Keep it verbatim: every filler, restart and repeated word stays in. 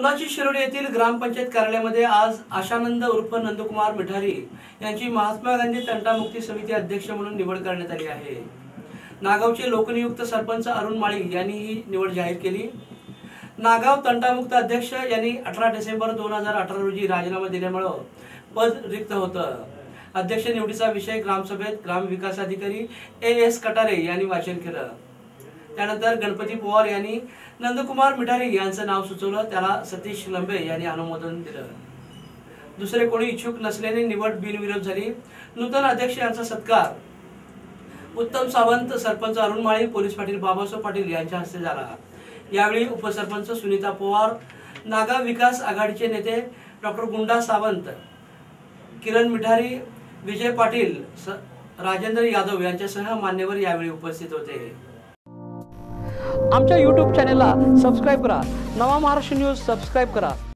औंधाची शिरोडी येथील ग्रामपंचायत कार्यालयामध्ये आज आशानंद उर्फ नंदकुमार मिठारी यांची महात्मा गांधी तंटामुक्ती समिती अध्यक्ष म्हणून निवड करण्यात आली आहे। नागावचे लोकनियुक्त सरपंच अरुण माळी यांनी ही निवड जाहीर केली। नागाव तंटामुक्त अध्यक्ष यांनी अठरा डिसेंबर दोन हजार अठरा रोजी राजीनामा दिल्यामुळे पद रिक्त होतं। अध्यक्ष निवडीचा विषय ग्रामसभेत ग्राम विकास अधिकारी ए एस कटारे यांनी वाचन केलं। त्यानंतर गणपती पवार यांनी नंदकुमार मिठारी यांचं नाव सुचवलं, त्याला सतीश लंबे यांनी अनुमोदन दिलं। दुसरे कोणी इच्छुक नसल्याने निवड बिनविरोध झाली। नूतन अध्यक्ष यांचा सत्कार उत्तम सावंत, सरपंच अरुण माळी, पोलीस पाटील बाबासाहेब पाटील यांच्या हस्ते झाला। यावेळी उपसरपंच सुनीता पवार, नागाव विकास आघाडीचे नेते डॉक्टर गुंडा सावंत, किरण मिठारी, विजय पाटील, राजेंद्र यादव यांच्यासह मान्यवर यावेळी उपस्थित होते। आमच्या यूट्यूब चॅनलला सबस्क्राइब करा, नवा महाराष्ट्र न्यूज सबस्क्राइब करा।